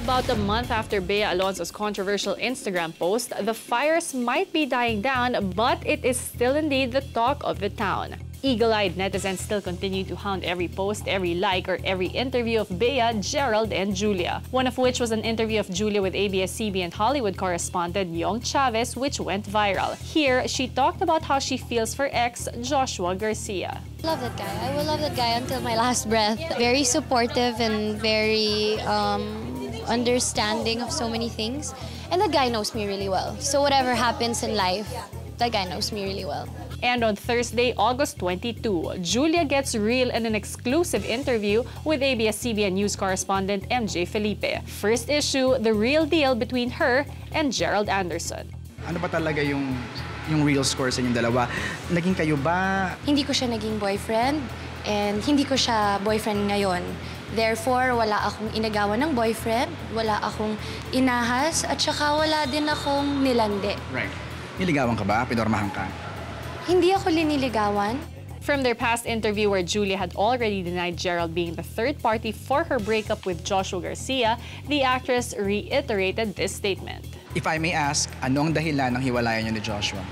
About a month after Bea Alonzo's controversial Instagram post, the fires might be dying down, but it is still indeed the talk of the town. Eagle-eyed netizens still continue to hound every post, every like, or every interview of Bea, Gerald, and Julia. One of which was an interview of Julia with ABS-CBN Hollywood correspondent Yong Chavez, which went viral. Here, she talked about how she feels for ex Joshua Garcia. Love that guy. I will love that guy until my last breath. Very supportive and very understanding of so many things. And that guy knows me really well. So whatever happens in life, that guy knows me really well. And on Thursday, August 22, Julia gets real in an exclusive interview with ABS-CBN News correspondent MJ Felipe. First issue, the real deal between her and Gerald Anderson. Ano ba talaga yung real score sa inyong dalawa? Naging kayo ba? Hindi ko siya naging boyfriend and hindi ko siya boyfriend ngayon. Therefore, wala akong inagawan ng boyfriend, wala akong inahas, at saka wala din akong nilandi. Right. Niligawan ka ba? Pinormahan ka? Hindi ako liniligawan. From their past interview where Julia had already denied Gerald being the third party for her breakup with Joshua Garcia, the actress reiterated this statement. If I may ask, ano ang dahilan ng hiwalayan niyo ni Joshua?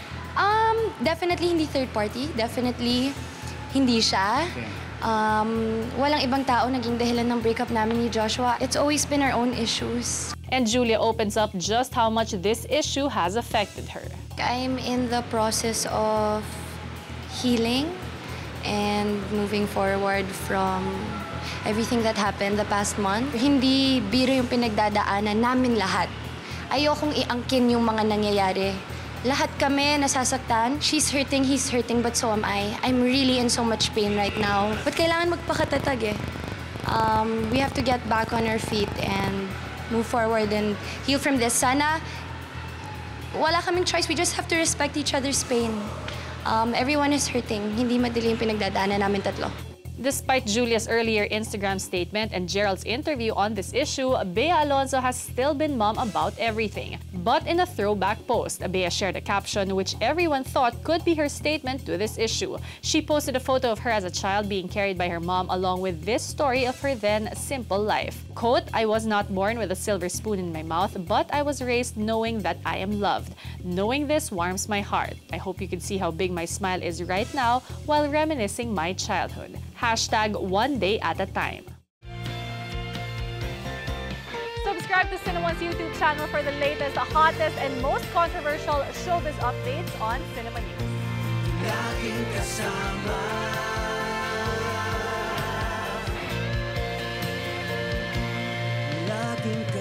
Definitely hindi third party. Definitely hindi siya. Okay. Walang ibang tao naging dahilan ng breakup namin ni Joshua. It's always been our own issues. And Julia opens up just how much this issue has affected her. I'm in the process of healing and moving forward from everything that happened the past month. Hindi biro yung pinagdadaanan namin lahat. Ayokong iangkin yung mga nangyayari. Lahat kami nasasaktan. She's hurting, he's hurting, but so am I. I'm really in so much pain right now. But kailangan magpakatatag eh. We have to get back on our feet and move forward and heal from this. Sana wala kaming choice. We just have to respect each other's pain. Everyone is hurting. Hindi madali yung pinagdadaanan namin tatlo. Despite Julia's earlier Instagram statement and Gerald's interview on this issue, Bea Alonzo has still been mum about everything. But in a throwback post, Bea shared a caption which everyone thought could be her statement to this issue. She posted a photo of her as a child being carried by her mom along with this story of her then simple life. Quote, "I was not born with a silver spoon in my mouth, but I was raised knowing that I am loved. Knowing this warms my heart. I hope you can see how big my smile is right now while reminiscing my childhood. Hashtag one day at a time." Subscribe to Cinema's YouTube channel for the latest, hottest, and most controversial showbiz updates on Cinemanews. Laging kasama, laging